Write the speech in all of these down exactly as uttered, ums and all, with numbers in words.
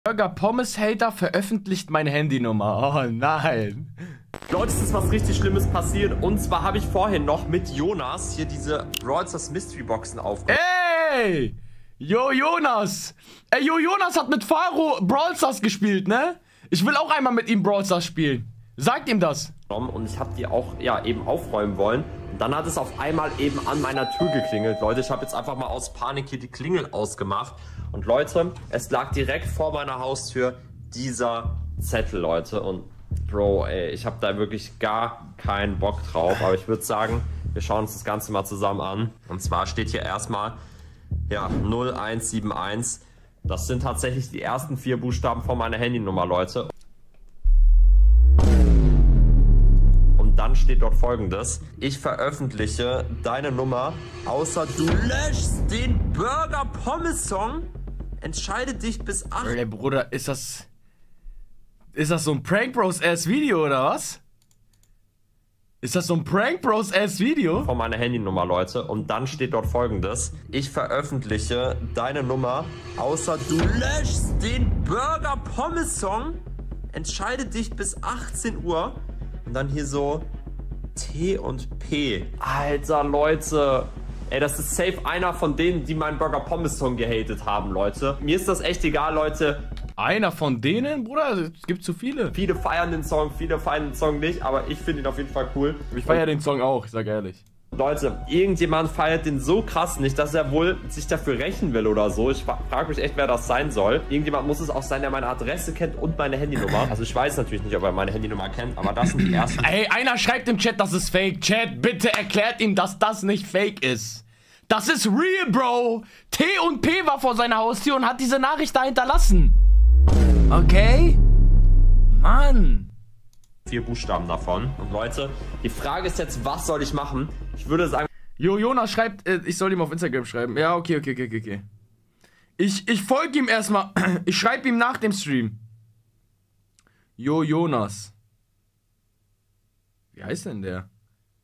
Burger Pommes Hater veröffentlicht meine Handynummer. Oh nein. Leute, es ist was richtig Schlimmes passiert. Und zwar habe ich vorhin noch mit Jonas hier diese Brawl Stars Mystery Boxen aufgemacht. Ey! Jo Jonas! Ey, Jo Jonas hat mit Faro Brawl Stars gespielt, ne? Ich will auch einmal mit ihm Brawl Stars spielen. Sagt ihm das. Und ich habe die auch, ja, eben aufräumen wollen. Und dann hat es auf einmal eben an meiner Tür geklingelt. Leute, ich habe jetzt einfach mal aus Panik hier die Klingel ausgemacht. Und Leute, es lag direkt vor meiner Haustür dieser Zettel, Leute. Und Bro, ey, ich habe da wirklich gar keinen Bock drauf. Aber ich würde sagen, wir schauen uns das Ganze mal zusammen an. Und zwar steht hier erstmal, ja, null eins sieben eins. Das sind tatsächlich die ersten vier Buchstaben von meiner Handynummer, Leute. Und dann steht dort Folgendes: Ich veröffentliche deine Nummer, außer du löschst den Burger Pommes Song. Entscheide dich bis acht. Ey, Bruder, ist das... Ist das so ein Prank Bros ass Video oder was? Ist das so ein Prank Bros ass Video? Von meiner Handynummer, Leute. Und dann steht dort Folgendes: Ich veröffentliche deine Nummer, außer du löschst den Burger Pommes Song. Entscheide dich bis achtzehn Uhr. Und dann hier so T und P. Alter, Leute. Ey, das ist safe einer von denen, die meinen Burger Pommes Song gehatet haben, Leute. Mir ist das echt egal, Leute. Einer von denen, Bruder? Es gibt zu viele. Viele feiern den Song, viele feiern den Song nicht, aber ich finde ihn auf jeden Fall cool. Ich feiere den Song auch, ich sag ehrlich. Leute, irgendjemand feiert den so krass nicht, dass er wohl sich dafür rächen will oder so. Ich frage mich echt, wer das sein soll. Irgendjemand muss es auch sein, der meine Adresse kennt und meine Handynummer. Also ich weiß natürlich nicht, ob er meine Handynummer kennt, aber das sind die ersten. Ey, einer schreibt im Chat, das ist fake. Chat, bitte erklärt ihm, dass das nicht fake ist. Das ist real, Bro. T und P war vor seiner Haustür und hat diese Nachricht da hinterlassen. Okay? Mann. Vier Buchstaben davon. Und Leute, die Frage ist jetzt, was soll ich machen? Ich würde sagen... Jo, Jonas schreibt, äh, ich soll ihm auf Instagram schreiben. Ja, okay, okay, okay, okay. Ich, ich folge ihm erstmal. Ich schreibe ihm nach dem Stream. Jo, Jonas. Wie heißt denn der?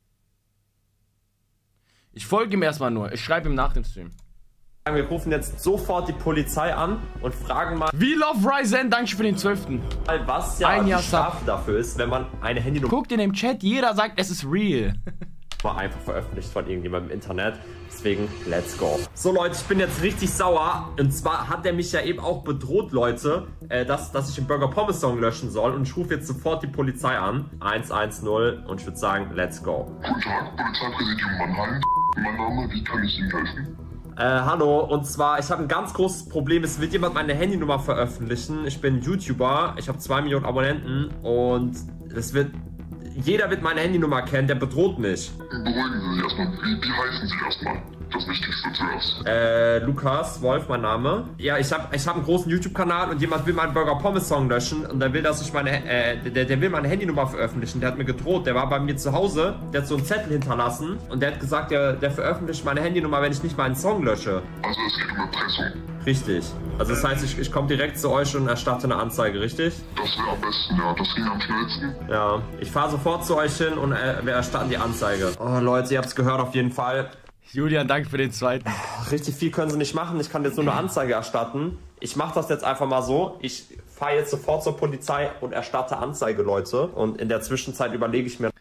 Ich folge ihm erstmal nur. Ich schreibe ihm nach dem Stream. Wir rufen jetzt sofort die Polizei an und fragen mal, We love Ryzen, danke für den zwölften was ja Ein die Jahr Strafe dafür ist, wenn man eine Handynummer Guckt in dem Chat, jeder sagt, es ist real. einfach veröffentlicht von irgendjemandem im Internet. Deswegen, let's go. So, Leute, ich bin jetzt richtig sauer. Und zwar hat er mich ja eben auch bedroht, Leute, äh, dass, dass ich den Burger Pommes Song löschen soll. Und ich rufe jetzt sofort die Polizei an. eins eins null. Und ich würde sagen, let's go. Guten Tag, Polizeipräsidium Mannheim. Mein Name, wie kann ich Ihnen helfen? Äh, hallo, und zwar, ich habe ein ganz großes Problem. Es wird jemand meine Handynummer veröffentlichen. Ich bin YouTuber, ich habe zwei Millionen Abonnenten und es wird, jeder wird meine Handynummer kennen, der bedroht mich. Beruhigen Sie sich erstmal. Wie, wie heißen Sie erstmal? Das Wichtigste zuerst. Äh, Lukas Wolf, mein Name. Ja, ich habe ich hab einen großen YouTube-Kanal und jemand will meinen Burger Pommes Song löschen und der will, dass ich meine, äh, der, der will meine Handynummer veröffentlichen. Der hat mir gedroht. Der war bei mir zu Hause, der hat so einen Zettel hinterlassen und der hat gesagt, der, der veröffentlicht meine Handynummer, wenn ich nicht meinen Song lösche. Also es geht um Erpressung. Richtig. Also das heißt, ich, ich komme direkt zu euch und erstatte eine Anzeige, richtig? Das wäre am besten, ja. Das ging am schnellsten. Ja. Ich fahre sofort zu euch hin und äh, wir erstatten die Anzeige. Oh, Leute, ihr habt es gehört auf jeden Fall. Julian, danke für den zweiten. Richtig viel können sie nicht machen. Ich kann jetzt nur eine Anzeige erstatten. Ich mache das jetzt einfach mal so. Ich fahre jetzt sofort zur Polizei und erstatte Anzeige, Leute. Und in der Zwischenzeit überlege ich mir...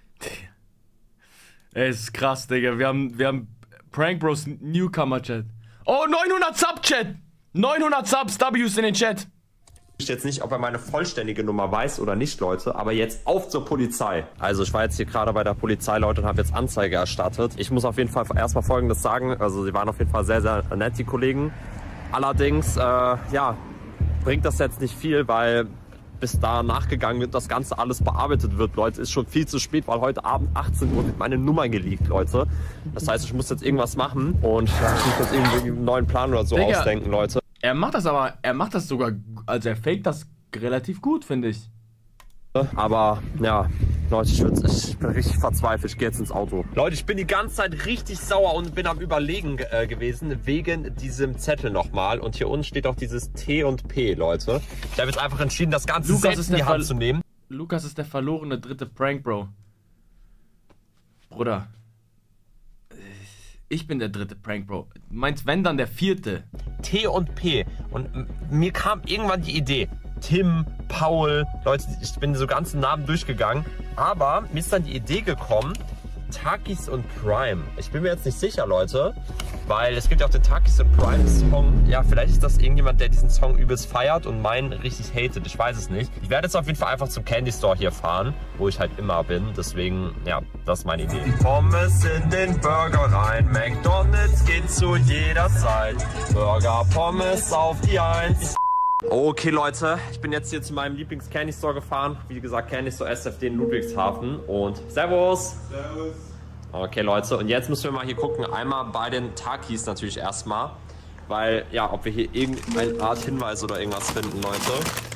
Ey, es ist krass, Digga. Wir haben, wir haben Prank Bros Newcomer-Chat. Oh, neunhundert Sub-Chat. neunhundert Subs, W's in den Chat. Ich jetzt nicht, ob er meine vollständige Nummer weiß oder nicht, Leute, aber jetzt auf zur Polizei. Also ich war jetzt hier gerade bei der Polizei, Leute, und habe jetzt Anzeige erstattet. Ich muss auf jeden Fall erstmal Folgendes sagen, also sie waren auf jeden Fall sehr, sehr nett, die Kollegen. Allerdings, äh, ja, bringt das jetzt nicht viel, weil bis da nachgegangen wird, das Ganze alles bearbeitet wird, Leute, ist schon viel zu spät, weil heute Abend achtzehn Uhr wird meine Nummer geleakt, Leute. Das heißt, ich muss jetzt irgendwas machen und ja, ich muss jetzt irgendwie einen neuen Plan oder so Digga, ausdenken, Leute. Er macht das aber, er macht das sogar, also er faked das relativ gut, finde ich. Aber ja, Leute, ich, ich bin richtig verzweifelt. Ich gehe jetzt ins Auto. Leute, ich bin die ganze Zeit richtig sauer und bin am Überlegen äh, gewesen wegen diesem Zettel nochmal. Und hier unten steht auch dieses T und P, Leute. Ich habe jetzt einfach entschieden, das Ganze Lukas selbst ist in die der Hand Ver zu nehmen. Lukas ist der verlorene dritte Prank, Bro. Bruder. Ich bin der dritte Prank, Bro. Du meinst, wenn, dann der vierte. T und P. Und mir kam irgendwann die Idee. Tim, Paul, Leute, ich bin so ganzen Namen durchgegangen. Aber mir ist dann die Idee gekommen, Takis und Prime. Ich bin mir jetzt nicht sicher, Leute, weil es gibt ja auch den Takis und Prime Song. Ja, vielleicht ist das irgendjemand, der diesen Song übelst feiert und meinen richtig hatet. Ich weiß es nicht. Ich werde jetzt auf jeden Fall einfach zum Candy Store hier fahren, wo ich halt immer bin. Deswegen, ja, das ist meine Idee. Die Pommes in den Burger rein. McDonald's geht zu jeder Zeit. Burger, Pommes auf die Eins. Okay, Leute, ich bin jetzt hier zu meinem Lieblings-Candy Store gefahren. Wie gesagt, Candy Store S F D in Ludwigshafen. Und Servus! Servus! Okay, Leute, und jetzt müssen wir mal hier gucken. Einmal bei den Takis natürlich erstmal. Weil, ja, ob wir hier irgendeine Art Hinweis oder irgendwas finden, Leute.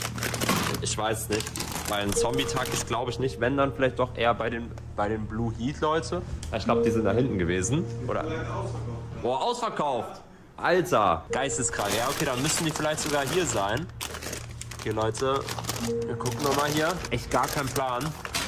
Ich weiß nicht. Bei den Zombie-Takis glaube ich nicht. Wenn, dann vielleicht doch eher bei den, bei den Blue Heat, Leute. Ich glaube, die sind da hinten gewesen. Oder? Boah, ausverkauft! Alter, geisteskrank. Ja, okay, dann müssen die vielleicht sogar hier sein. Okay, Leute, wir gucken nochmal hier. Echt gar kein Plan.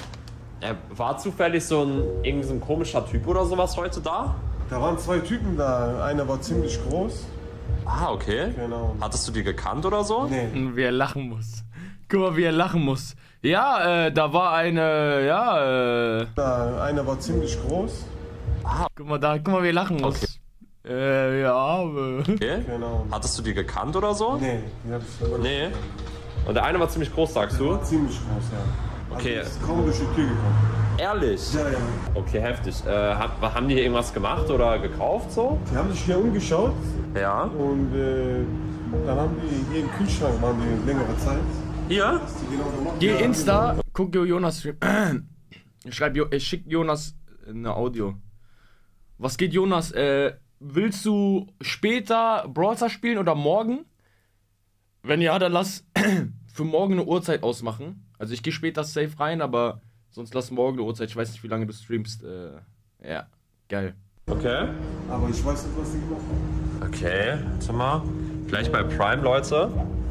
Er war zufällig so ein, irgendwie so ein komischer Typ oder sowas heute da? Da waren zwei Typen da. Einer war ziemlich groß. Ah, okay. Genau. Hattest du die gekannt oder so? Nee. Wie er lachen muss. Guck mal, wie er lachen muss. Ja, äh, da war eine, ja, äh... Da, einer war ziemlich groß. Ah. Guck mal da, guck mal, wie er lachen muss. Okay. Äh, ja, äh... Okay. Genau. Hattest du die gekannt oder so? Nee, die hatte ich aber nicht. Nee. Und der eine war ziemlich groß, sagst Der du? war ziemlich groß, ja. Okay. Also ist kaum durch die Tür gekommen. Ehrlich? Ja, ja. Okay, heftig. Äh, hab, haben die hier irgendwas gemacht oder gekauft so? Die haben sich hier umgeschaut Ja. und äh, dann haben die hier im Kühlschrank waren die längere Zeit. Hier? Was die genau gemacht Geh haben. Insta, guck Jonas Stream. Ich schreib, Jo- ich schick Jonas eine Audio. Was geht, Jonas? Äh, willst du später Brawl Stars spielen oder morgen? Wenn ja, dann lass für morgen eine Uhrzeit ausmachen. Also ich gehe später safe rein, aber sonst lass morgen eine Uhrzeit. Ich weiß nicht, wie lange du streamst. Äh, ja, geil. Okay. Aber ich weiß nicht, was die gemacht haben. Okay, warte mal. Vielleicht bei Prime, Leute.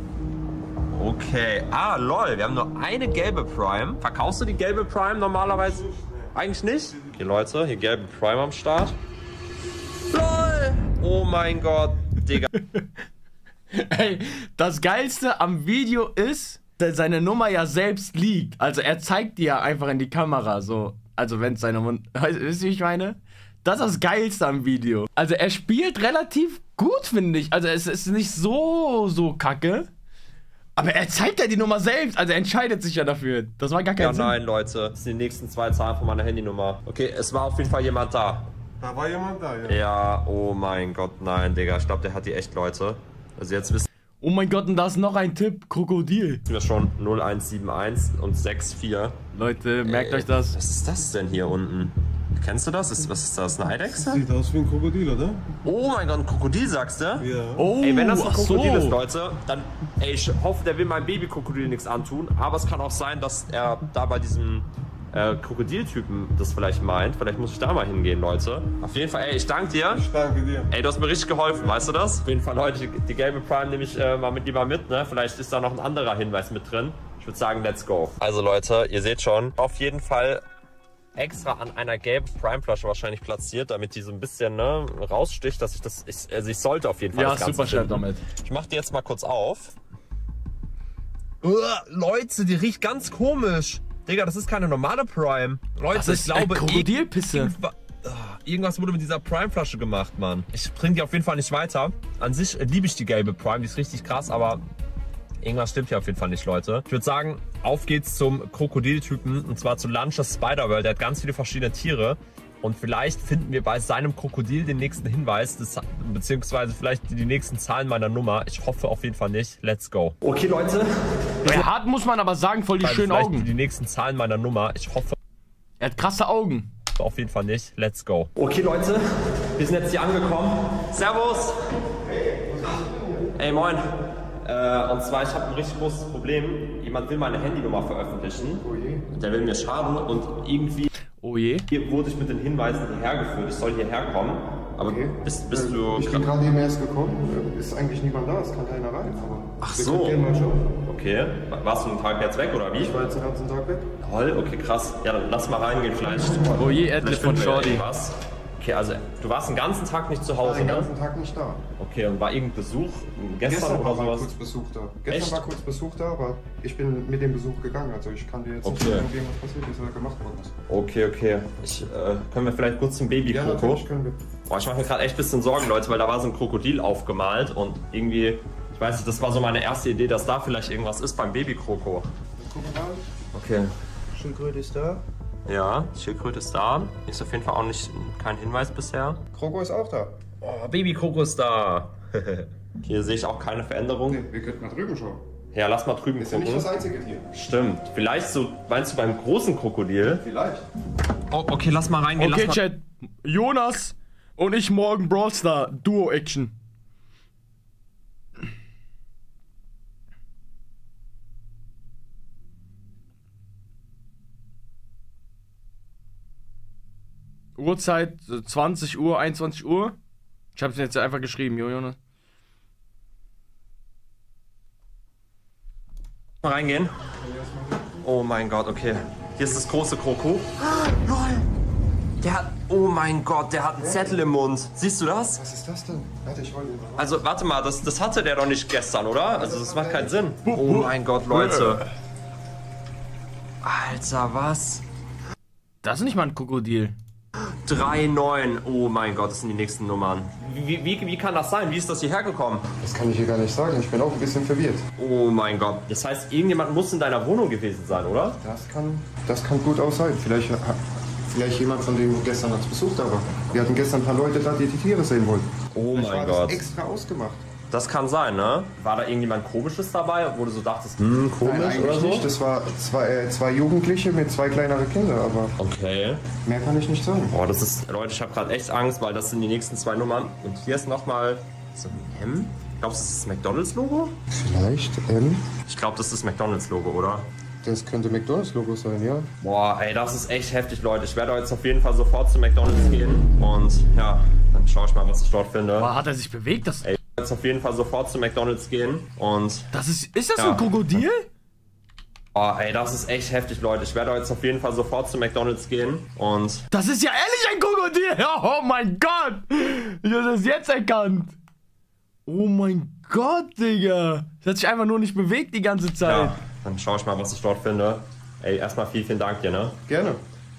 Okay. Ah, lol, wir haben nur eine gelbe Prime. Verkaufst du die gelbe Prime normalerweise? Eigentlich nicht? Okay, Leute, hier gelbe Prime am Start. LOL! Oh mein Gott, Digga. Ey, das Geilste am Video ist, dass seine Nummer ja selbst liegt. Also er zeigt die ja einfach in die Kamera, so. Also wenn es seine Mund... Weißt du, wie ich meine? Das ist das Geilste am Video. Also er spielt relativ gut, finde ich. Also es ist nicht so, so kacke. Aber er zeigt ja die Nummer selbst. Also er entscheidet sich ja dafür. Das war gar kein Ja, Sinn. nein, Leute. Das sind die nächsten zwei Zahlen von meiner Handynummer. Okay, es war auf jeden Fall jemand da. Da war jemand da, ja. Ja, oh mein Gott, nein, Digga. Ich glaube, der hat die echt, Leute. Also jetzt wissen Oh mein Gott, und da ist noch ein Tipp. Krokodil. wir schon null eins sieben eins und sechs vier. Leute, merkt Ey, euch das. Was ist das denn hier unten? Kennst du das? Ist, was ist das? Eine Eidechse? Sieht aus wie ein Krokodil, oder? Oh mein Gott, ein Krokodil, sagst du? Ja. Oh, Ey, wenn das ein ach so. Krokodil ist, Leute, dann, ey, ich hoffe, der will meinem Babykrokodil nichts antun. Aber es kann auch sein, dass er da bei diesem äh, Krokodiltypen das vielleicht meint. Vielleicht muss ich da mal hingehen, Leute. Auf jeden Fall, ey, ich danke dir. Ich danke dir. Ey, du hast mir richtig geholfen, weißt du das? Auf jeden Fall, Leute, die, die gelbe Prime nehme ich äh, mal mit lieber mit, ne? Vielleicht ist da noch ein anderer Hinweis mit drin. Ich würde sagen, let's go. Also Leute, ihr seht schon, auf jeden Fall extra an einer gelben Prime-Flasche wahrscheinlich platziert, damit die so ein bisschen ne, raussticht, dass ich das, ich, also ich sollte auf jeden Fall Ja, das Ganze super schnell finden. damit. Ich mach die jetzt mal kurz auf. Uah, Leute, die riecht ganz komisch. Digga, das ist keine normale Prime. Leute, Das ist ich glaube, äh, Krokodilpisse. irgendwa- ah, irgendwas wurde mit dieser Prime-Flasche gemacht, Mann. Ich bringe die auf jeden Fall nicht weiter. An sich äh, liebe ich die gelbe Prime, die ist richtig krass, aber irgendwas stimmt hier auf jeden Fall nicht, Leute. Ich würde sagen, auf geht's zum Krokodiltypen, und zwar zu Lunches Spider-World. Der hat ganz viele verschiedene Tiere. Und vielleicht finden wir bei seinem Krokodil den nächsten Hinweis, das, beziehungsweise vielleicht die nächsten Zahlen meiner Nummer. Ich hoffe auf jeden Fall nicht. Let's go. Okay, Leute. Er hat, muss man aber sagen, voll die schönen vielleicht Augen. die nächsten Zahlen meiner Nummer. Ich hoffe Er hat krasse Augen. auf jeden Fall nicht. Let's go. Okay, Leute. Wir sind jetzt hier angekommen. Servus. Ey, moin. Äh, und zwar, ich habe ein richtig großes Problem. Jemand will meine Handynummer veröffentlichen. Oh je. Der will mir schaden und irgendwie Oh je. hier wurde ich mit den Hinweisen hierher geführt. Ich soll hierher kommen. Aber Okay. bist, bist du... Ich bin gerade eben erst gekommen. Ist eigentlich niemand da, es kann keiner rein. Aber Ach wir so. können gerne mal schauen. Okay. Warst du einen Tag jetzt weg oder wie? Ich war jetzt den ganzen Tag weg. Toll, okay, krass. Ja, dann lass mal reingehen vielleicht. Oh je, Edle Vielleicht von finden wir Shorty. irgendwas. Okay, also du warst den ganzen Tag nicht zu Ich war Hause, den ne? ganzen Tag nicht da. Okay, und war irgendein Besuch gestern, Gestern oder war mal sowas? kurz Besuch da. Gestern Echt? war kurz Besuch da, aber ich bin mit dem Besuch gegangen. Also ich kann dir jetzt Okay. nicht sagen, was passiert ist oder gemacht worden ist. Okay, okay. Ich, äh, können wir vielleicht kurz zum Baby Ja, Kroko? natürlich können wir. Boah, ich mache mir gerade echt ein bisschen Sorgen, Leute, weil da war so ein Krokodil aufgemalt und irgendwie, ich weiß nicht, das war so meine erste Idee, dass da vielleicht irgendwas ist beim Baby Kroko. Gucken wir mal. Okay. Schildkröte ist da. Ja, Schildkröte ist da. Ist auf jeden Fall auch nicht kein Hinweis bisher. Kroko ist auch da. Oh, Baby Kroko ist da. Hier sehe ich auch keine Veränderung. Nee, wir könnten mal drüben schauen. Ja, lass mal drüben Ist ja nicht gucken. das einzige Tier. Stimmt. Vielleicht so, meinst du beim großen Krokodil? Vielleicht. Oh, okay, lass mal reingehen. Okay, lass Chat. Jonas und ich morgen Brawl Star Duo Action. Uhrzeit äh, zwanzig Uhr, einundzwanzig Uhr. Ich hab's jetzt einfach geschrieben, Jo Jonas. mal reingehen. Oh mein Gott, okay. Hier ist das große Kroko. Ah, lol. Der hat, oh mein Gott, der hat einen Zettel im Mund. Siehst du das? Was ist das denn? Warte, ich hol den mal. Also, warte mal, das, das hatte der doch nicht gestern, oder? Also, das macht keinen Sinn. Oh mein Gott, Leute. Alter, was? Das ist nicht mal ein Krokodil. drei neun. Oh mein Gott, das sind die nächsten Nummern. Wie, wie, wie kann das sein? Wie ist das hierher gekommen? Das kann ich hier gar nicht sagen. Ich bin auch ein bisschen verwirrt. Oh mein Gott. Das heißt, irgendjemand muss in deiner Wohnung gewesen sein, oder? Das kann, das kann gut auch sein. Vielleicht, vielleicht jemand, von dem gestern als Besuch da war. Wir hatten gestern ein paar Leute da, die die Tiere sehen wollten. Oh Vielleicht mein war Gott. das extra ausgemacht. Das kann sein, ne? War da irgendjemand Komisches dabei, wo du so dachtest, hm, komisch Nein, eigentlich oder so? nicht. Das war zwei, äh, zwei Jugendliche mit zwei kleineren Kindern, aber Okay. mehr kann ich nicht sagen. Boah, das ist, Leute, ich habe gerade echt Angst, weil das sind die nächsten zwei Nummern. Und hier ist nochmal so ein M. Glaubst du, das ist das McDonalds-Logo? Vielleicht, ähm, Ich glaube, das ist das McDonalds-Logo, oder? das könnte McDonalds-Logo sein, ja. Boah, ey, das ist echt heftig, Leute. Ich werde jetzt auf jeden Fall sofort zu McDonalds gehen. Und ja, dann schaue ich mal, was ich dort finde. Aber hat er sich bewegt? Das, Ey, ich werde jetzt auf jeden Fall sofort zu McDonalds gehen. Und das ist. Ist das Ja. ein Krokodil? oh, ey, das ist echt heftig, Leute. Ich werde jetzt auf jeden Fall sofort zu McDonalds gehen. Und Das ist ja ehrlich ein Krokodil! Oh mein Gott! Ich hab das jetzt erkannt! Oh mein Gott, Digga! Das hat sich einfach nur nicht bewegt die ganze Zeit. ja, dann schaue ich mal, was ich dort finde. Ey, erstmal vielen, vielen Dank dir, ne? Gerne.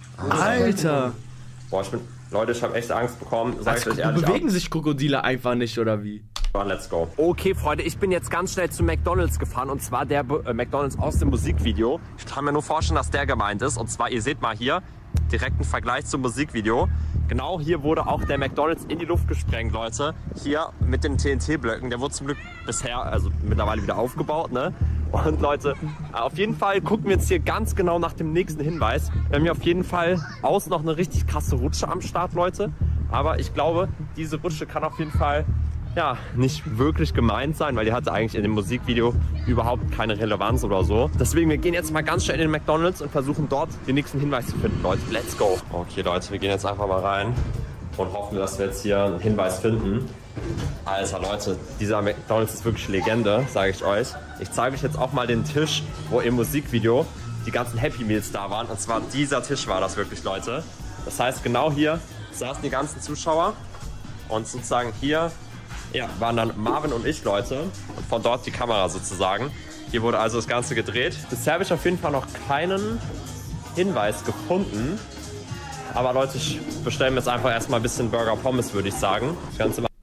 Alter! Boah, ich bin. Leute, ich habe echt Angst bekommen. Sag ich Also, euch ehrlich. bewegen sich Krokodile einfach nicht, oder wie? Aber let's go. Okay, Freunde, ich bin jetzt ganz schnell zu McDonalds gefahren. Und zwar der äh, McDonalds aus dem Musikvideo. Ich kann mir nur vorstellen, dass der gemeint ist. Und zwar, ihr seht mal hier, direkten Vergleich zum Musikvideo. Genau hier wurde auch der McDonalds in die Luft gesprengt, Leute. Hier mit den T N T-Blöcken. Der wurde zum Glück bisher, also mittlerweile wieder aufgebaut, ne? Und Leute, auf jeden Fall gucken wir jetzt hier ganz genau nach dem nächsten Hinweis. Wir haben hier auf jeden Fall außen noch eine richtig krasse Rutsche am Start, Leute. Aber ich glaube, diese Rutsche kann auf jeden Fall ja, nicht wirklich gemeint sein, weil die hatte eigentlich in dem Musikvideo überhaupt keine Relevanz oder so. Deswegen, wir gehen jetzt mal ganz schnell in den McDonalds und versuchen dort den nächsten Hinweis zu finden, Leute. Let's go. Okay, Leute, wir gehen jetzt einfach mal rein und hoffen, dass wir jetzt hier einen Hinweis finden. Alter, Leute, dieser McDonalds ist wirklich Legende, sage ich euch. Ich zeige euch jetzt auch mal den Tisch, wo im Musikvideo die ganzen Happy Meals da waren. Und zwar dieser Tisch war das wirklich, Leute. Das heißt, genau hier saßen die ganzen Zuschauer und sozusagen hier ja, waren dann Marvin und ich, Leute, und von dort die Kamera sozusagen. Hier wurde also das Ganze gedreht. Bisher habe ich auf jeden Fall noch keinen Hinweis gefunden. Aber Leute, ich bestelle mir jetzt einfach erstmal ein bisschen Burger Pommes, würde ich sagen. Das Ganze machen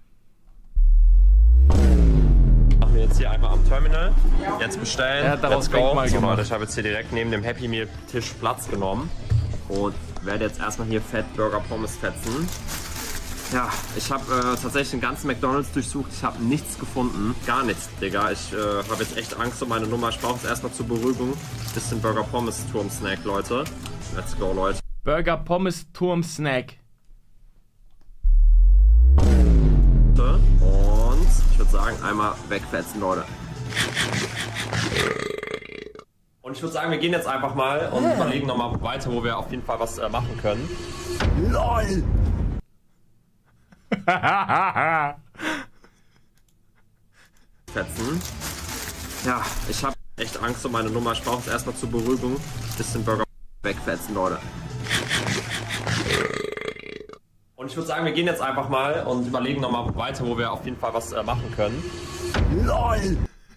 wir jetzt hier einmal am Terminal. Jetzt bestellen. Er hat daraus Let's go. Denkmal So, gemacht. Leute, ich habe jetzt hier direkt neben dem Happy Meal Tisch Platz genommen. Und werde jetzt erstmal hier fett Burger Pommes fetzen. Ja, ich habe äh, tatsächlich den ganzen McDonalds durchsucht. Ich habe nichts gefunden. Gar nichts, Digga. Ich äh, habe jetzt echt Angst um meine Nummer. Ich brauche jetzt erstmal zur Beruhigung ein bisschen Burger Pommes Turm Snack, Leute. Let's go, Leute. Burger Pommes Turm Snack. Und ich würde sagen, einmal wegfetzen, Leute. Und ich würde sagen, wir gehen jetzt einfach mal und überlegen nochmal weiter, wo wir auf jeden Fall was äh, machen können. LOL! Fetzen. Ja, ich habe echt Angst um meine Nummer. Ich brauche jetzt erstmal zur Beruhigung ein bisschen Burger wegfetzen, Leute. Und ich würde sagen, wir gehen jetzt einfach mal und überlegen nochmal weiter, wo wir auf jeden Fall was äh, machen können. LOL!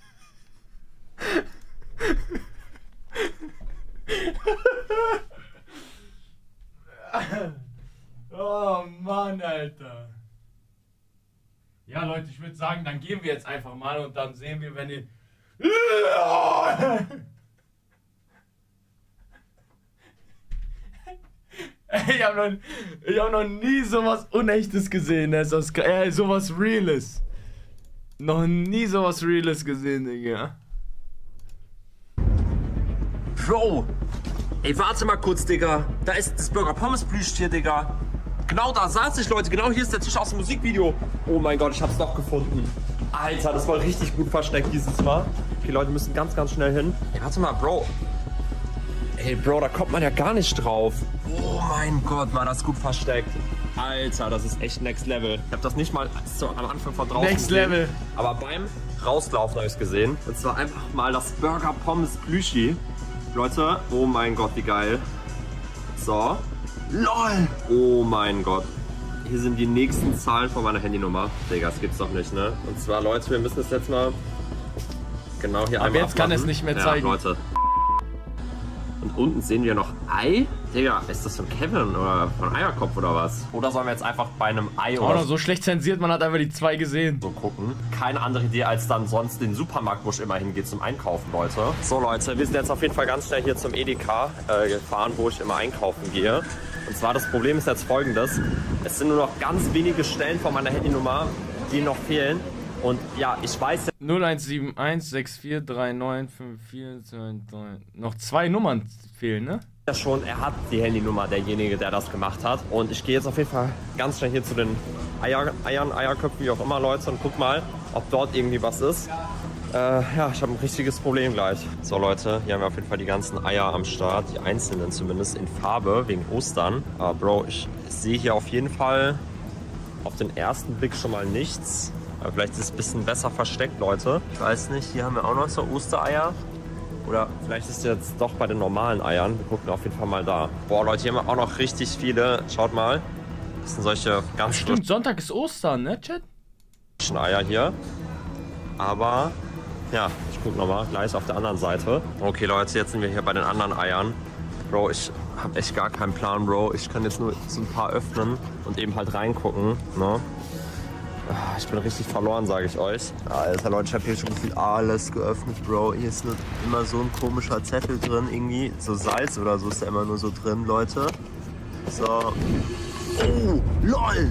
Oh Mann, Alter. Ja, Leute, ich würde sagen, dann gehen wir jetzt einfach mal und dann sehen wir, wenn ihr... Ich habe noch, ich hab noch nie sowas Unechtes gesehen, ne? So, äh, sowas Reales. Noch nie sowas Reales gesehen, Digga. Bro! Ey, warte mal kurz, Digga. Da ist das Burger Pommes Plüschtier, Digga. Genau da saß ich, Leute. Genau hier ist der Tisch aus dem Musikvideo. Oh mein Gott, ich hab's doch gefunden. Alter, das war richtig gut versteckt dieses Mal. Okay, Leute müssen ganz, ganz schnell hin. Ey, warte mal, Bro. Ey, Bro, da kommt man ja gar nicht drauf. Oh mein Gott, war das gut versteckt. Alter, das ist echt Next Level. Ich hab das nicht mal so am Anfang von draußen Next gesehen, Level. aber beim Rauslaufen habe ich es gesehen. Und zwar einfach mal das Burger Pommes Plüschi. Leute, oh mein Gott, wie geil. So. LOL! Oh mein Gott. Hier sind die nächsten Zahlen von meiner Handynummer. Digga, das gibt's doch nicht, ne? Und zwar, Leute, wir müssen es jetzt mal genau hier Aber einmal jetzt kann abmachen. es nicht mehr ja, zeigen. Leute. Und unten sehen wir noch Ei. Digga, ist das von Kevin oder von Eierkopf oder was? Oder sollen wir jetzt einfach bei einem Ei Oh, oder noch so schlecht zensiert, man hat einfach die zwei gesehen. so gucken? Keine andere Idee, als dann sonst den Supermarkt, wo ich immer hingehe zum Einkaufen, Leute. So, Leute, wir sind jetzt auf jeden Fall ganz schnell hier zum Edeka äh, gefahren, wo ich immer einkaufen gehe. Und zwar, das Problem ist jetzt folgendes. Es sind nur noch ganz wenige Stellen von meiner Handynummer, die noch fehlen. Und ja, ich weiß... null eins sieben eins sechs vier drei neun fünf vier zwei drei. Noch zwei Nummern fehlen, ne? Ja schon, er hat die Handynummer, derjenige, der das gemacht hat. Und ich gehe jetzt auf jeden Fall ganz schnell hier zu den Eier, Eiern, Eierköpfen, wie auch immer, Leute. Und guck mal, ob dort irgendwie was ist. Äh, ja, ich habe ein richtiges Problem gleich. So, Leute, hier haben wir auf jeden Fall die ganzen Eier am Start. Die einzelnen zumindest in Farbe, wegen Ostern. Aber Bro, ich sehe hier auf jeden Fall auf den ersten Blick schon mal nichts. Aber vielleicht ist es ein bisschen besser versteckt, Leute. Ich weiß nicht, hier haben wir auch noch so Ostereier. Oder vielleicht ist es jetzt doch bei den normalen Eiern. Wir gucken auf jeden Fall mal da. Boah, Leute, hier haben wir auch noch richtig viele. Schaut mal. Das sind solche ganz Stimmt, Sonntag ist Ostern, ne, Chat? frischen Eier hier. Aber, ja, ich gucke nochmal gleich auf der anderen Seite. Okay, Leute, jetzt sind wir hier bei den anderen Eiern. Bro, ich habe echt gar keinen Plan, Bro. Ich kann jetzt nur so ein paar öffnen und eben halt reingucken, ne? Ich bin richtig verloren, sage ich euch. Alter, Leute, ich habe hier schon gefühlt alles geöffnet, Bro. Hier ist nur immer so ein komischer Zettel drin, irgendwie. So Salz oder so ist da immer nur so drin, Leute. So. Oh, lol.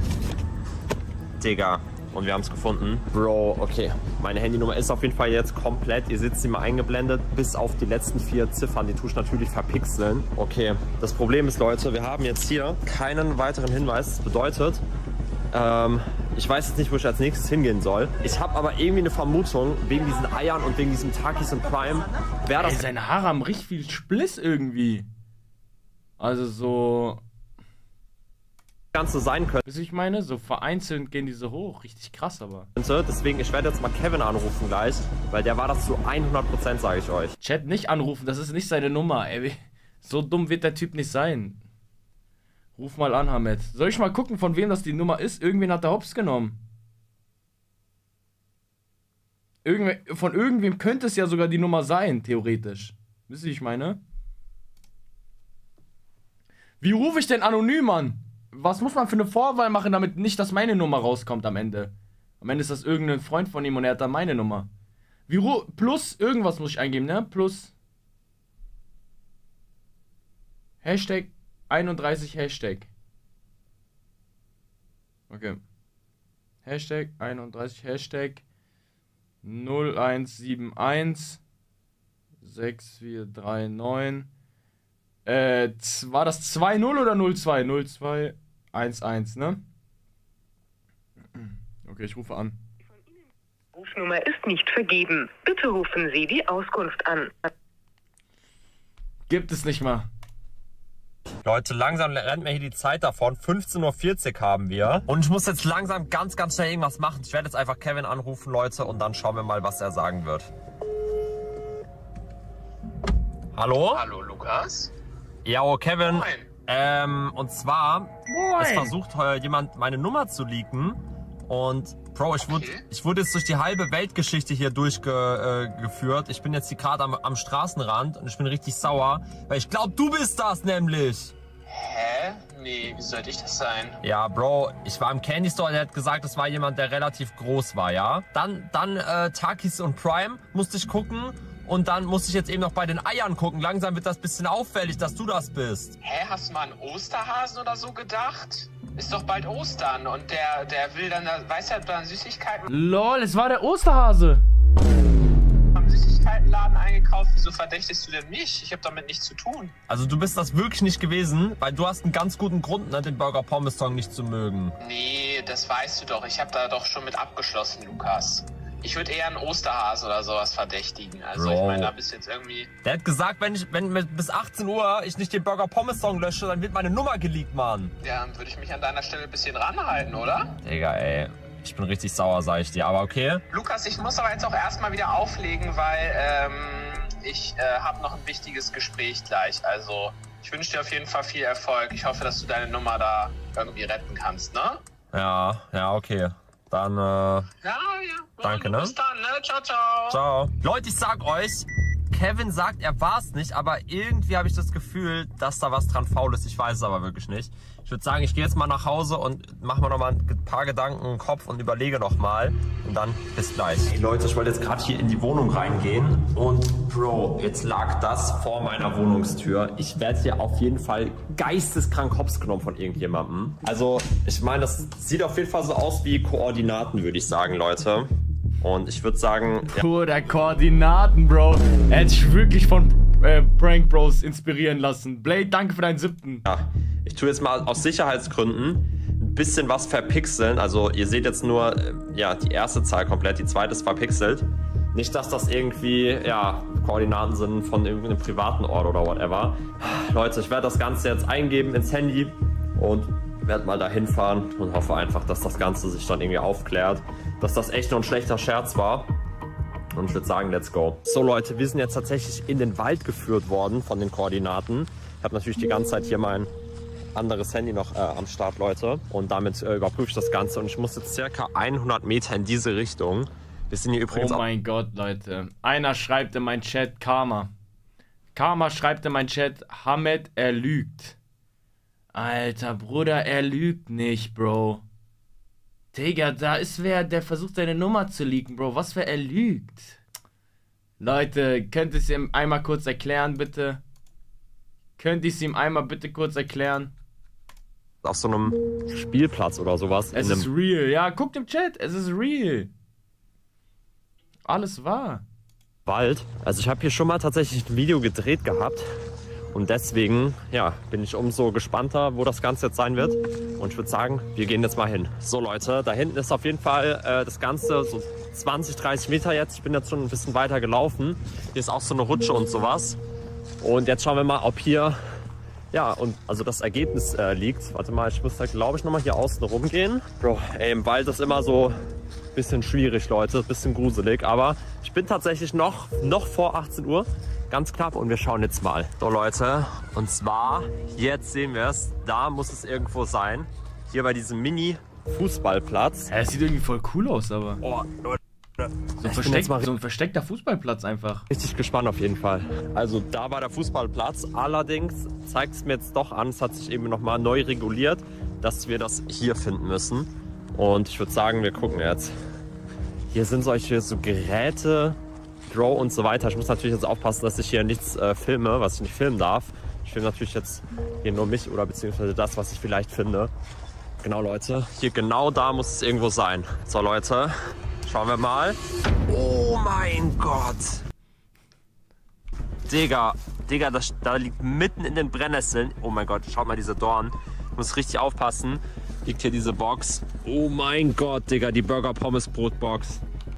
Digga. Und wir haben es gefunden. Bro, okay. Meine Handynummer ist auf jeden Fall jetzt komplett. Ihr seht sie mal eingeblendet. Bis auf die letzten vier Ziffern. Die tue ich natürlich verpixeln. Okay. Das Problem ist, Leute, wir haben jetzt hier keinen weiteren Hinweis. Das bedeutet, ähm, ich weiß jetzt nicht, wo ich als nächstes hingehen soll. Ich habe aber irgendwie eine Vermutung, wegen diesen Eiern und wegen diesem Takis und Prime, wer das... Ey, seine Haare haben richtig viel Spliss irgendwie. Also so... Ganze sein könnte. Wisst ihr, ich meine? So vereinzelt gehen diese hoch. Richtig krass, aber. Deswegen, ich werde jetzt mal Kevin anrufen gleich, weil der war das zu hundert Prozent, sage ich euch. Chat nicht anrufen, das ist nicht seine Nummer, ey. So dumm wird der Typ nicht sein. Ruf mal an, Hamed. Soll ich mal gucken, von wem das die Nummer ist? Irgendwen hat der Hops genommen. Irgendwe von irgendwem könnte es ja sogar die Nummer sein, theoretisch. Wisst ihr, wie ich meine? Wie rufe ich denn anonym an? Was muss man für eine Vorwahl machen, damit nicht, dass meine Nummer rauskommt am Ende? Am Ende ist das irgendein Freund von ihm und er hat dann meine Nummer. Wie ru plus irgendwas muss ich eingeben, ne? Plus Hashtag einunddreißig Hashtag. Okay. Hashtag einunddreißig Hashtag null eins sieben eins sechs vier drei neun. Äh, war das zwei null oder null zwei? null zwei eins eins, ne? Okay, ich rufe an. Die Rufnummer ist nicht vergeben. Bitte rufen Sie die Auskunft an. Gibt es nicht mal. Leute, langsam rennt mir hier die Zeit davon. fünfzehn Uhr vierzig haben wir. Und ich muss jetzt langsam ganz, ganz schnell irgendwas machen. Ich werde jetzt einfach Kevin anrufen, Leute, und dann schauen wir mal, was er sagen wird. Hallo? Hallo, Lukas. Ja, oh, Kevin. Moin. Ähm, und zwar, Es versucht äh, jemand meine Nummer zu leaken. Und Bro, ich wurde, Okay. ich wurde jetzt durch die halbe Weltgeschichte hier durchgeführt. Äh, ich bin jetzt hier gerade am, am Straßenrand und ich bin richtig sauer, weil ich glaube, du bist das nämlich. Hä? Nee, wie sollte ich das sein? Ja, Bro, ich war im Candy Store, der hat gesagt, das war jemand, der relativ groß war, ja. Dann, dann äh, Takis und Prime musste ich gucken und dann musste ich jetzt eben noch bei den Eiern gucken. Langsam wird das ein bisschen auffällig, dass du das bist. Hä, hast du mal an Osterhasen oder so gedacht? Ist doch bald Ostern und der, der will dann, weiß er, dann Süßigkeiten Lol, es war der Osterhase. am Süßigkeitenladen eingekauft. Wieso verdächtigst du denn mich? Ich habe damit nichts zu tun. Also du bist das wirklich nicht gewesen, weil du hast einen ganz guten Grund, ne, den Burger Pommes Song nicht zu mögen. Nee, das weißt du doch. Ich habe da doch schon mit abgeschlossen, Lukas. Ich würde eher einen Osterhase oder sowas verdächtigen. Also Bro. ich meine, da bist du jetzt irgendwie... Der hat gesagt, wenn ich, wenn mit- bis achtzehn Uhr ich nicht den Burger Pommes Song lösche, dann wird meine Nummer geleakt, Mann. Ja, dann würde ich mich an deiner Stelle ein bisschen ranhalten, oder? Digga, ey. Ich bin richtig sauer, sag ich dir, aber okay. Lukas, ich muss aber jetzt auch erstmal wieder auflegen, weil ähm, ich äh, habe noch ein wichtiges Gespräch gleich. Also ich wünsche dir auf jeden Fall viel Erfolg. Ich hoffe, dass du deine Nummer da irgendwie retten kannst, ne? Ja, ja, okay. Dann, äh, Ja, ja. Danke, ne? Bis dann, ne? Ciao, ciao. ciao. Leute, ich sag euch, Kevin sagt, er war's nicht, aber irgendwie habe ich das Gefühl, dass da was dran faul ist. Ich weiß es aber wirklich nicht. Ich würde sagen, ich gehe jetzt mal nach Hause und mache mir noch mal ein paar Gedanken im Kopf und überlege noch mal. Und dann bis gleich. Hey Leute, ich wollte jetzt gerade hier in die Wohnung reingehen. Und Bro, jetzt lag das vor meiner Wohnungstür. Ich werde hier auf jeden Fall geisteskrank hops genommen von irgendjemandem. Also, ich meine, das sieht auf jeden Fall so aus wie Koordinaten, würde ich sagen, Leute. Und ich würde sagen... Ja, Bruder, Koordinaten, Bro. Er hat sich wirklich von äh, Prank Bros inspirieren lassen. Blade, danke für deinen siebten. Ja, ich tue jetzt mal aus Sicherheitsgründen ein bisschen was verpixeln. Also ihr seht jetzt nur äh, ja, die erste Zahl komplett, die zweite ist verpixelt. Nicht, dass das irgendwie ja, Koordinaten sind von irgendeinem privaten Ort oder whatever. Leute, ich werde das Ganze jetzt eingeben ins Handy und werde mal dahin fahren und hoffe einfach, dass das Ganze sich dann irgendwie aufklärt. Dass das echt nur ein schlechter Scherz war. Und ich würde sagen, let's go. So Leute, wir sind jetzt tatsächlich in den Wald geführt worden von den Koordinaten. Ich habe natürlich die ganze Zeit hier mein anderes Handy noch äh, am Start, Leute. Und damit äh, überprüfe ich das Ganze. Und ich muss jetzt circa hundert Meter in diese Richtung. Wir sind hier übrigens Oh auch... mein Gott, Leute. Einer schreibt in mein Chat Karma. Karma schreibt in mein Chat, Hamed, er lügt. Alter, Bruder, er lügt nicht, Bro. Digga, da ist wer, der versucht seine Nummer zu leaken, Bro. Was für er lügt. Leute, könnt ihr es ihm einmal kurz erklären, bitte? Könnt ihr es ihm einmal bitte kurz erklären? auf so einem Spielplatz oder sowas. Es in ist einem real. Ja, guckt im Chat. Es ist real. Alles wahr. Wald. Also ich habe hier schon mal tatsächlich ein Video gedreht gehabt. Und deswegen, ja, bin ich umso gespannter, wo das Ganze jetzt sein wird. Und ich würde sagen, wir gehen jetzt mal hin. So Leute, da hinten ist auf jeden Fall äh, das Ganze so zwanzig, dreißig Meter jetzt. Ich bin jetzt schon ein bisschen weiter gelaufen. Hier ist auch so eine Rutsche und sowas. Und jetzt schauen wir mal, ob hier, ja, und also das Ergebnis äh, liegt. Warte mal, ich muss da, glaube ich, nochmal hier außen rumgehen. Bro, ey, im Wald ist immer so ein bisschen schwierig, Leute. Ein bisschen gruselig. Aber ich bin tatsächlich noch, noch vor achtzehn Uhr. Ganz knapp und wir schauen jetzt mal. So Leute, und zwar, jetzt sehen wir es, da muss es irgendwo sein. Hier bei diesem Mini-Fußballplatz. Ja, es sieht irgendwie voll cool aus, aber. Oh, Leute. So ein, bin versteck, jetzt mal so ein versteckter Fußballplatz einfach. Richtig gespannt auf jeden Fall. Also da war der Fußballplatz. Allerdings zeigt es mir jetzt doch an, es hat sich eben nochmal neu reguliert, dass wir das hier finden müssen. Und ich würde sagen, wir gucken jetzt. Hier sind solche so Geräte, Bro und so weiter. Ich muss natürlich jetzt aufpassen, dass ich hier nichts äh, filme, was ich nicht filmen darf. Ich filme natürlich jetzt hier nur mich oder beziehungsweise das, was ich vielleicht finde. Genau, Leute. Hier genau da muss es irgendwo sein. So, Leute. Schauen wir mal. Oh mein Gott. Digga. Digga, das, da liegt mitten in den Brennnesseln. Oh mein Gott, schaut mal diese Dornen. Ich muss richtig aufpassen. Liegt hier diese Box. Oh mein Gott, Digga, die Burger Pommes Brotbox.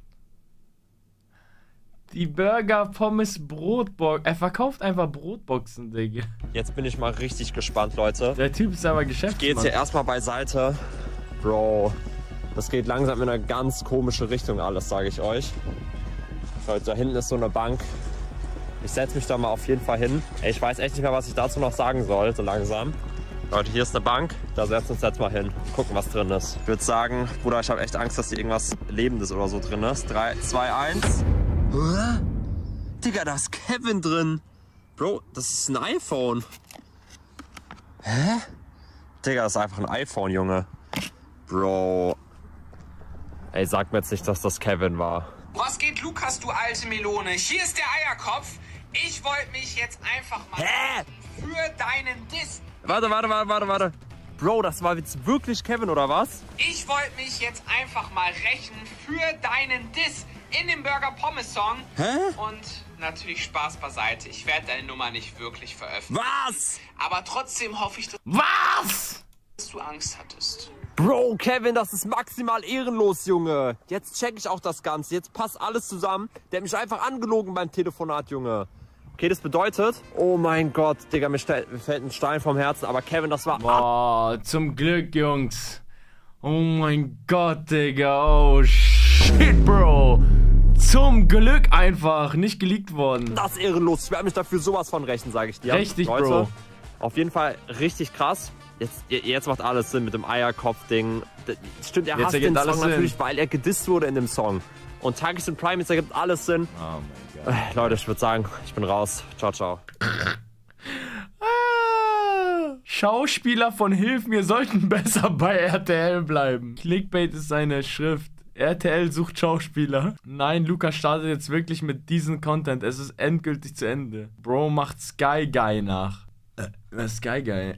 Die Burger Pommes Brotbox. Er verkauft einfach Brotboxen, Digga. Jetzt bin ich mal richtig gespannt, Leute. Der Typ ist aber Ich Geschäftsmann. gehe jetzt hier erstmal beiseite. Bro, das geht langsam in eine ganz komische Richtung alles, sage ich euch. Leute, da hinten ist so eine Bank. Ich setze mich da mal auf jeden Fall hin. Ey, ich weiß echt nicht mehr, was ich dazu noch sagen soll, so langsam. Leute, hier ist eine Bank. Da setzen wir uns jetzt mal hin. Gucken, was drin ist. Ich würde sagen, Bruder, ich habe echt Angst, dass hier irgendwas Lebendes oder so drin ist. drei, zwei, eins. Hä? Digga, da ist Kevin drin. Bro, das ist ein iPhone. Hä? Digga, das ist einfach ein iPhone, Junge. Bro. Ey, sag mir jetzt nicht, dass das Kevin war. Was geht, Lukas, du alte Melone? Hier ist der Eierkopf. Ich wollte mich jetzt einfach mal Hä? für deinen Diss. Warte, warte, warte, warte, warte. Bro, das war jetzt wirklich Kevin, oder was? Ich wollte mich jetzt einfach mal rächen für deinen Diss in dem Burger Pommes Song. Hä? Und natürlich Spaß beiseite. Ich werde deine Nummer nicht wirklich veröffentlichen. Was? Aber trotzdem hoffe ich, Was? dass du Angst hattest. Bro, Kevin, das ist maximal ehrenlos, Junge. Jetzt check ich auch das Ganze. Jetzt passt alles zusammen. Der hat mich einfach angelogen beim Telefonat, Junge. Okay, das bedeutet... Oh mein Gott, Digga, mir, mir fällt ein Stein vom Herzen. Aber Kevin, das war... Boah, zum Glück, Jungs. Oh mein Gott, Digga. Oh, shit, Bro. Zum Glück einfach. Nicht geleakt worden. Das ist ehrenlos. Ich werde mich dafür sowas von rächen, sage ich dir. Richtig, Leute, Bro. Auf jeden Fall richtig krass. Jetzt, jetzt macht alles Sinn mit dem Eierkopf-Ding. Stimmt, er Jetzt hasst ergibt den alles Song Sinn. natürlich, weil er gedisst wurde in dem Song. Und Takis und Prime, jetzt ergibt alles Sinn. Oh mein Gott. Äh, Leute, ich würde sagen, ich bin raus. Ciao, ciao. Ah, Schauspieler von Hilf mir sollten besser bei R T L bleiben. Clickbait ist seine Schrift. R T L sucht Schauspieler. Nein, Lukas startet jetzt wirklich mit diesem Content. Es ist endgültig zu Ende. Bro macht Sky Guy nach. Äh, Sky Guy.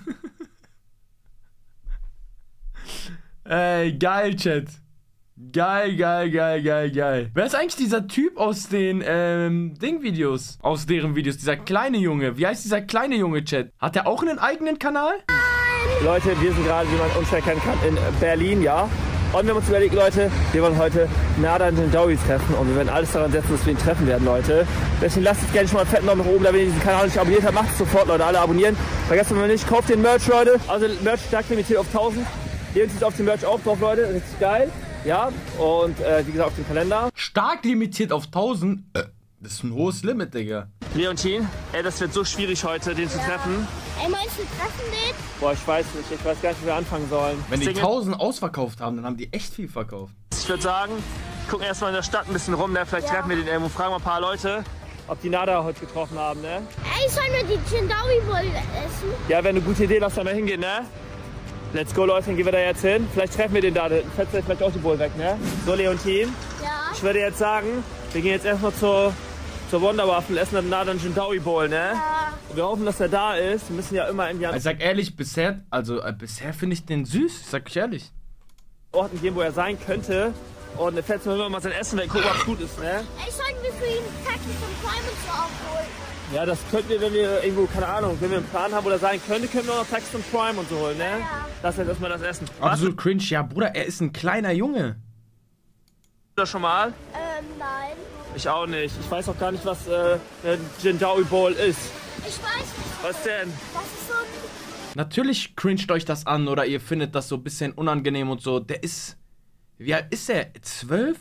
Ey, geil, Chat. Geil, geil, geil, geil, geil. Wer ist eigentlich dieser Typ aus den, ähm, Ding-Videos? Aus deren Videos, dieser kleine Junge. Wie heißt dieser kleine Junge, Chat? Hat der auch einen eigenen Kanal? Leute, wir sind gerade, wie man uns erkennen kann, in Berlin, ja. Und wir haben uns überlegt, Leute, wir wollen heute Nada und Jendawi treffen und wir werden alles daran setzen, dass wir ihn treffen werden, Leute. Deswegen lasst euch gerne schon mal einen fetten Daumen nach oben, da wenn ihr diesen Kanal nicht abonniert habt, macht es sofort, Leute, alle abonnieren. Vergesst mal nicht, kauft den Merch, Leute. Also Merch stark limitiert auf tausend. Hier ist auf dem Merch auch drauf, Leute, das ist geil. Ja, und äh, wie gesagt auf dem Kalender. Stark limitiert auf tausend? Äh, das ist ein hohes Limit, Digga. Leontin, ey, das wird so schwierig heute, den zu treffen. Ey, meinst du treffen den? Boah, ich weiß nicht, ich weiß gar nicht, wie wir anfangen sollen. Wenn die Deswegen- tausend ausverkauft haben, dann haben die echt viel verkauft. Ich würde sagen, wir gucken erstmal in der Stadt ein bisschen rum, ne? Vielleicht Ja. treffen wir den irgendwo, fragen wir ein paar Leute, ob die Nada heute getroffen haben, ne? Ey, sollen wir die Jendawi wohl essen? Ja, wäre eine gute Idee, lass da mal hingehen, ne? Let's go, Leute, dann gehen wir da jetzt hin. Vielleicht treffen wir den da, dann fetzt er vielleicht auch die Bowl weg, ne? So, Leontin, Ja. ich würde jetzt sagen, wir gehen jetzt erstmal zur, zur Wonderwaffel, essen dann Nada und Jendawi Bowl, ne? Ja. Und wir hoffen, dass er da ist. Wir müssen ja immer in die Ich sag ehrlich, bisher, also äh, bisher finde ich den süß, ich sag euch ehrlich. Orten gehen, wo er sein könnte. Und dann fetzen wir mal sein Essen weg, gucken, ob es gut ist, ne? Ey, sollen wir für ihn Taxi zum Prime und so abholen? Ja, das könnten wir, wenn wir irgendwo, keine Ahnung, wenn wir einen Plan haben, wo er sein könnte, können wir auch noch Taxi und Prime und so holen, ne? Ja. Lass jetzt erstmal das Essen. Absolut cringe. Ja, Bruder, er ist ein kleiner Junge. das schon mal? Ähm, nein. Ich auch nicht. Ich weiß auch gar nicht, was äh, der Jendawi Bowl ist. Ich weiß nicht. Was denn? Das ist so ein... Natürlich cringet euch das an oder ihr findet das so ein bisschen unangenehm und so. Der ist... Wie alt ist er? Zwölf?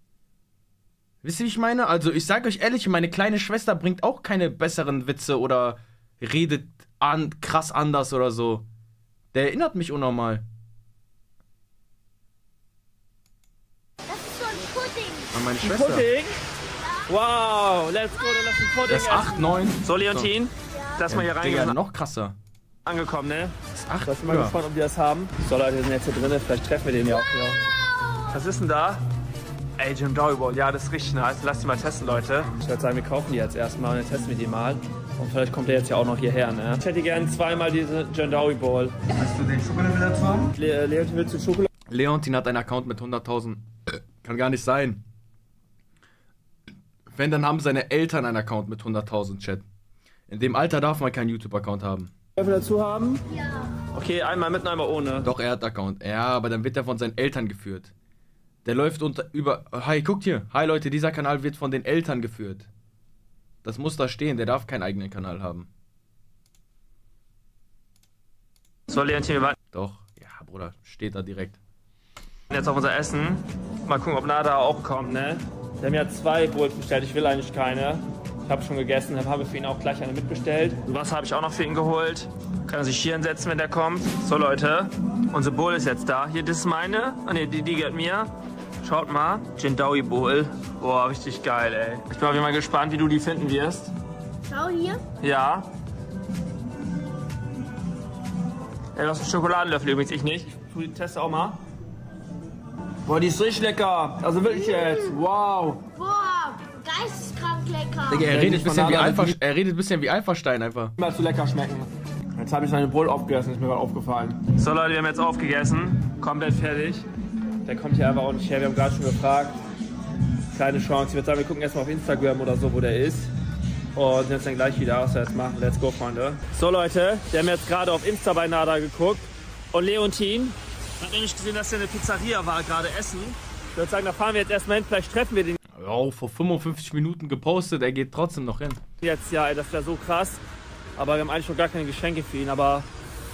Wisst ihr, wie ich meine? Also, ich sag euch ehrlich, meine kleine Schwester bringt auch keine besseren Witze oder redet an, krass anders oder so. Der erinnert mich unnormal. Das ist so ein Pudding. An meine Schwester. Pudding? Wow, let's go, dann lass uns Pudding Der ist acht, neun. So, Leontin, lass mal hier Digga, reingehen. noch krasser. Angekommen, ne? Das ist acht. Ich bin mal Ja. gespannt, ob die das haben. So, Leute, wir sind jetzt hier drin. Vielleicht treffen wir den ja auch hier. Was ist denn da? Ey, Jendawi Bowl. Ja, das ist richtig nice. Lass die mal testen, Leute. Ich würde sagen, wir kaufen die jetzt erstmal und dann testen wir die mal. Und vielleicht kommt der jetzt ja auch noch hierher, ne? Ich hätte gerne zweimal diese Jendawi Bowl. Willst du den Schokolade dazu haben? Le Leontin, willst du Schokolade? Leontin hat einen Account mit hunderttausend. Kann gar nicht sein. Wenn, dann haben seine Eltern einen Account mit hunderttausend, Chat. In dem Alter darf man keinen YouTube-Account haben. dazu haben? Ja. Okay, einmal mit und einmal ohne. Doch, er hat Account. Ja, aber dann wird er von seinen Eltern geführt. Der läuft unter, über... Hi, guckt hier. Hi, Leute, dieser Kanal wird von den Eltern geführt. Das muss da stehen. Der darf keinen eigenen Kanal haben. So, Leontin, wir warten Doch. Ja, Bruder, steht da direkt. jetzt auf unser Essen. Mal gucken, ob Nada auch kommt, ne? Wir haben ja zwei Bowls bestellt. Ich will eigentlich keine. Ich habe schon gegessen, dann habe ich für ihn auch gleich eine mitbestellt. Wasser habe ich auch noch für ihn geholt. Kann er sich hier hinsetzen, wenn der kommt. So Leute, unsere Bowl ist jetzt da. Hier, das ist meine. Ah ne, die, die gehört mir. Schaut mal, Jindawi Bowl. Boah, richtig geil, ey. Ich bin mal gespannt, wie du die finden wirst. Schau hier. Ja. Ey, du hast einen Schokoladenlöffel übrigens, ich nicht. Ich teste auch mal. Boah, die ist richtig lecker. Also wirklich jetzt. Wow. Boah, geisteskrank lecker. Digga, er, redet bisschen wie Alpha, er redet ein bisschen wie Alpha-Stein einfach. Mal zu lecker schmecken. Jetzt habe ich seine Bowl aufgegessen, ist mir gerade aufgefallen. So Leute, wir haben jetzt aufgegessen. Komplett fertig. Der kommt hier einfach auch nicht her. Wir haben gerade schon gefragt. Keine Chance. Ich würde sagen, wir gucken erstmal auf Instagram oder so, wo der ist. Und jetzt dann gleich wieder, was wir jetzt machen. Let's go, Freunde. So Leute, wir haben jetzt gerade auf Insta bei Nada geguckt. Und Leontin hat nämlich gesehen, dass hier eine Pizzeria war, gerade essen. Ich würde sagen, da fahren wir jetzt erstmal hin. Vielleicht treffen wir den. Ja, vor fünfundfünfzig Minuten gepostet, er geht trotzdem noch hin. Jetzt, ja, ey, das wäre so krass. Aber wir haben eigentlich schon gar keine Geschenke für ihn. Aber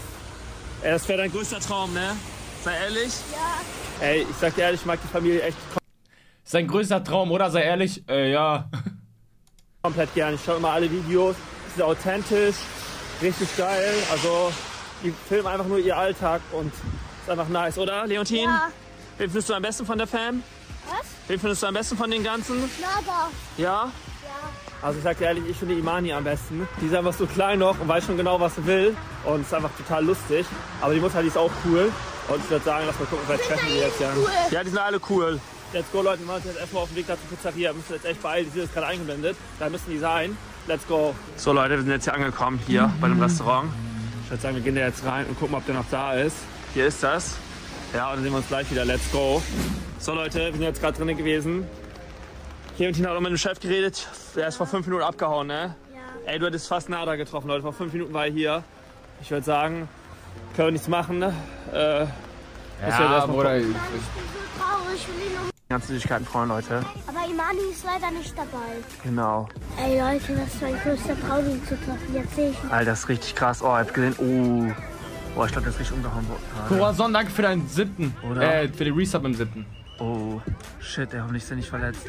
ey, das wäre dein größter Traum, ne? Sei ehrlich. Ja. Ey, ich sag dir ehrlich, ich mag die Familie echt sein größter Traum, oder? Sei ehrlich, äh, ja. komplett gern. Ich schaue immer alle Videos. Ist authentisch, richtig geil. Also, die filmen einfach nur ihr Alltag und ist einfach nice, oder, Leontin? Ja. Wen findest du am besten von der Fam? Was? Wen findest du am besten von den ganzen? Nada. Ja? Ja. Also ich sag dir ehrlich, ich finde Imani am besten. Die ist einfach so klein noch und weiß schon genau, was sie will. Und ist einfach total lustig. Aber die Mutter, die ist auch cool. Und ich würde sagen, lass mal gucken, vielleicht treffen die jetzt ja. Cool. Ja, die sind alle cool. Let's go, Leute. Wir machen jetzt erstmal auf dem Weg da zur Pizzeria. Wir müssen jetzt echt beeilen. Die sind jetzt gerade eingeblendet. Da müssen die sein. Let's go. So, Leute, wir sind jetzt hier angekommen, hier bei dem Restaurant. Ich würde sagen, wir gehen da jetzt rein und gucken, ob der noch da ist. Hier ist das. Ja, und dann sehen wir uns gleich wieder. Let's go. So, Leute, wir sind jetzt gerade drinnen gewesen. Hier und Tina hat auch mit dem Chef geredet. Der ist vor fünf Minuten abgehauen, ne? Ja. Ey, du hättest fast Nada getroffen, Leute. Vor fünf Minuten war er hier. Ich würde sagen, können wir nichts machen, ne? Äh, ja, Bruder. Ich bin so traurig. Ich will ihn um die ganzen Süßigkeiten freuen, Leute. Aber Imani ist leider nicht dabei. Genau. Ey, Leute, das ist mein größter Traum, ihn zu treffen. Jetzt sehe ich ihn. Alter, das ist richtig krass. Oh, ich hab gesehen. Oh. Boah, ich glaube, das ist richtig umgehauen worden. Corazon, danke für deinen siebten. Oder? Äh, für den Resub im siebten. Oh, shit, ey, hoffentlich ist er nicht verletzt.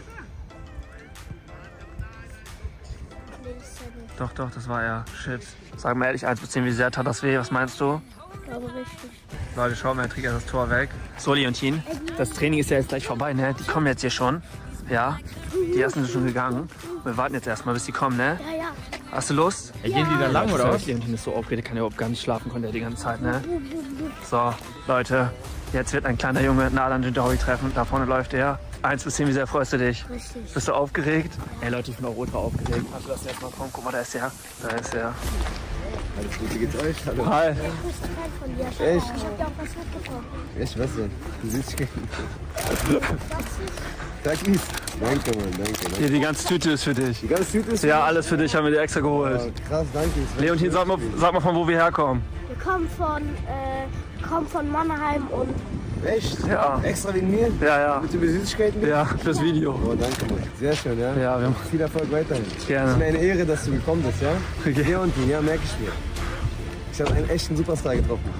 Doch, doch, das war er. Shit. Sag mal ehrlich, eins bis zehn, wie sehr tat das weh? Was meinst du? Ich glaube richtig. Leute, schau mal, er trägt ja das Tor weg. So, Leontin, das Training ist ja jetzt gleich vorbei, ne? Die kommen jetzt hier schon. Ja, die ersten sind schon gegangen. Wir warten jetzt erstmal, bis die kommen, ne? Ja, ja. Hast du Lust? Ja. Gehen die da lang, oder was? Leontin ist so aufgeregt, kann ja überhaupt gar nicht schlafen, konnte er die ganze Zeit, ne? So, Leute, jetzt wird ein kleiner Junge Nadan Jindawi treffen. Da vorne läuft er. eins bis zehn, wie sehr freust du dich? Richtig. Bist du aufgeregt? Ey Leute, ich bin auch ultra aufgeregt. Kannst du das jetzt mal kommen? Guck mal, da ist er. Da ist er. Alles gut, wie geht's euch? Hallo. Hi. Ich bin Fan von dir. Schau, Echt? ich hab dir auch was mitgebracht. Echt, was denn? Du siehst Das ist Takis. Danke, Mann, danke. danke. Hier, die ganze Tüte ist für dich. Die ganze Tüte ist Ja, alles für dich haben wir dir extra geholt. Oh, krass, danke. Leontin, sag mal, sag mal, von wo wir herkommen. Wir kommen von, äh, kommen von Mannheim und Echt? Ja. Extra wegen mir? Ja, ja. Mit den Süßigkeiten? Ja, fürs Video. Oh, danke, Mann. Sehr schön, ja? Ja, wir haben Viel Erfolg weiterhin. Gerne. Es ist mir eine Ehre, dass du gekommen bist, ja? Okay. Leontin, ja, merke ich mir. Ich habe einen echten Superstar getroffen.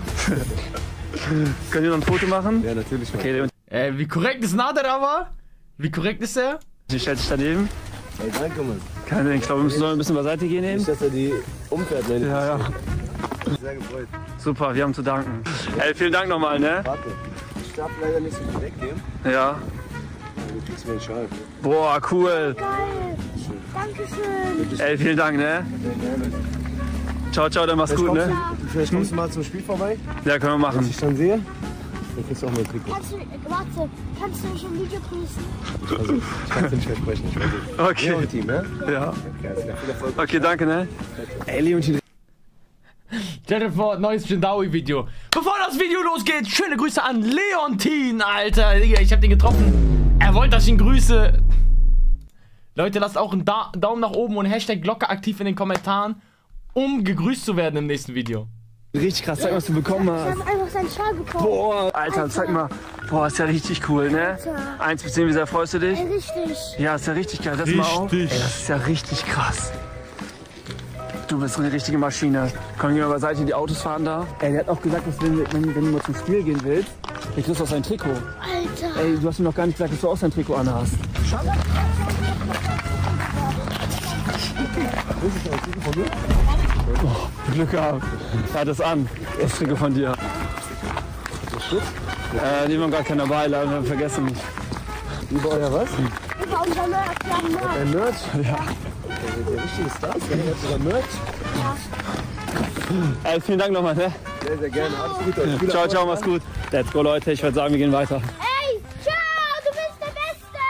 Können wir noch ein Foto machen? Ja, natürlich. Mann. Okay, Leontin, Äh, wie korrekt ist Nader aber? Wie korrekt ist er? stell dich daneben. Hey, danke, Mann. Keine, ich glaube, wir müssen ein bisschen beiseite gehen eben. Nicht, dass er die umfährt, ne? Ja, ja. Sehr gefreut. Super, wir haben zu danken. Ey, vielen Dank nochmal, ne? Warte, ich darf leider nicht so viel wegnehmen. Ja. Du kriegst mir einen Schal. Boah, cool. geil. Dankeschön. Ey, vielen Dank, ne? Ciao, ciao, dann mach's Vielleicht gut, kommst ne? Du, vielleicht kommst du mal zum Spiel vorbei. Ja, können wir Wenn machen. ich dich dann sehe, dann kriegst du auch mal ein Trikot. Kannst du, warte, kannst du schon Video grüßen? Also, ich kann es nicht versprechen, ich weiß nicht. Okay. Leontin, ne? Ja. Okay, also, viel Erfolg. Okay, danke, ne? Ey, Leontin. Stell dir vor, neues Jindawi-Video. Bevor das Video losgeht, schöne Grüße an Leontin, Alter. Ich hab den getroffen. Er wollte, dass ich ihn grüße. Leute, lasst auch einen da Daumen nach oben und Hashtag Glocke aktiv in den Kommentaren, um gegrüßt zu werden im nächsten Video. Richtig krass, zeig mal, was du bekommen Wir hast. haben einfach seinen Schal bekommen. Boah, Alter, zeig mal. Boah, ist ja richtig cool, ne? Alter. eins bis zehn, wie sehr freust du dich? Ey, richtig. Ja, ist ja richtig geil. Das mal auf. Ey, Richtig. das ist ja richtig krass. Du bist eine richtige Maschine. Komm, geh mal beiseite, die Autos fahren da. Ey, der hat auch gesagt, dass wenn, wenn, wenn du mal zum Spiel gehen willst, dann kriegst du auch sein Trikot. Alter. Ey, du hast mir noch gar nicht gesagt, dass du auch sein Trikot anhast. Oh, Glück gehabt. Er hat es an. Das Trikot von dir. Äh, nehmen wir gar keinen dabei, leider, wir haben vergessen. Über euer was? Über unser Merch. Wir haben Merch. Ein Merch? Ja. Der richtige Stars, der hat sogar Merch. Ja. Äh, vielen Dank nochmal, ne? Sehr, sehr gerne. Alles Gute. Ciao, ciao, mach's gut. Let's go, Leute. Ich würde sagen, wir gehen weiter. Ey, ciao, du bist der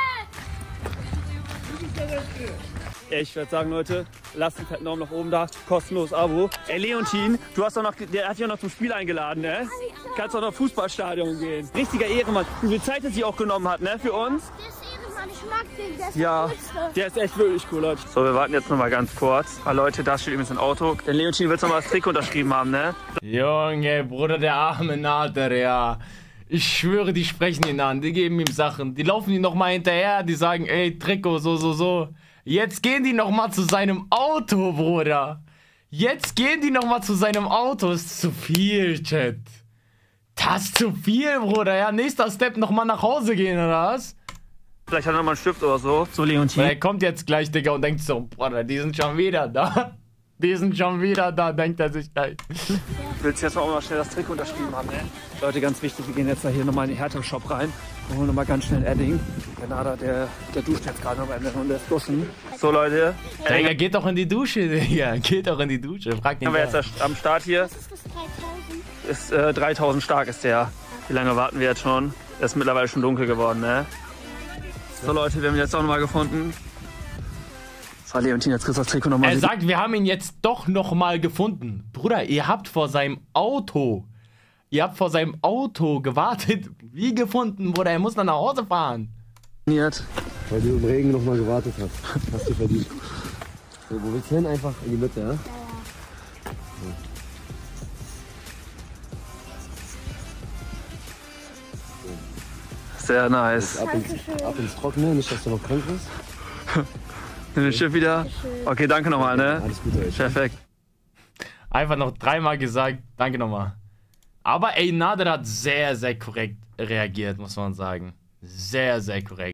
Beste. Ich würde sagen, Leute, lasst den fetten Daumen nach oben da. Kostenlos Abo. Ey, Leontin, du hast doch noch, der hat dich auch noch zum Spiel eingeladen, ne? Kannst doch noch Fußballstadion gehen. Richtiger Ehrenmann. Wie viel Zeit er sich auch genommen hat, ne? Für uns. Der ist Ehrenmann, ich mag den, der ist Ja, der Coolste. der ist echt wirklich cool, Leute. So, wir warten jetzt noch mal ganz kurz. Ah, Leute, da steht übrigens ein Auto. Der Leontin wird noch mal das Trikot unterschrieben haben, ne? Junge, Bruder, der arme Nader, ja. Ich schwöre, die sprechen ihn an, die geben ihm Sachen. Die laufen ihm noch mal hinterher, die sagen, ey, Trikot, so, so, so. Jetzt gehen die noch mal zu seinem Auto, Bruder. Jetzt gehen die noch mal zu seinem Auto. Ist zu viel, Chat. Das ist zu viel, Bruder. Ja, nächster Step, noch mal nach Hause gehen, oder was? Vielleicht hat er noch mal einen Stift oder so. So, Leontin. Weil er kommt jetzt gleich, Digga, und denkt so, Bruder, die sind schon wieder da. Die sind schon wieder da, denkt er sich gleich. Willst du jetzt auch mal schnell das Trikot unterschrieben haben, ne? Leute, ganz wichtig, wir gehen jetzt da hier nochmal in den Hertha-Shop rein und holen nochmal ganz schnell Edding. Der Nader, der, der duscht jetzt gerade noch Ende und der ist duschen. So, Leute. Digga, geht doch in die Dusche, Digga. Geht doch in die Dusche. Frag ihn. Haben wir jetzt am Start hier. Was ist das, dreitausend? Ist äh, dreitausend stark ist der. Wie lange warten wir jetzt schon? Der ist mittlerweile schon dunkel geworden, ne? So, Leute, wir haben ihn jetzt auch nochmal gefunden. So, Leontin, jetzt kriegst du das Trikot nochmal. Er sagt, wir haben ihn jetzt doch nochmal gefunden. Bruder, ihr habt vor seinem Auto, ihr habt vor seinem Auto gewartet. Wie gefunden, Bruder? Er muss dann nach Hause fahren. Weil du im Regen nochmal gewartet hast. Hast du verdient. So, wo willst du hin? Einfach in die Mitte, ja? Sehr nice. Ab ins, ab ins Trockene, nicht, dass du noch krank bist. Nimm das Schiff wieder. Okay, danke nochmal, ne? Alles Gute, ey. Perfekt. Einfach noch dreimal gesagt, danke nochmal. Aber ey, Nader hat sehr, sehr korrekt reagiert, muss man sagen. Sehr, sehr korrekt.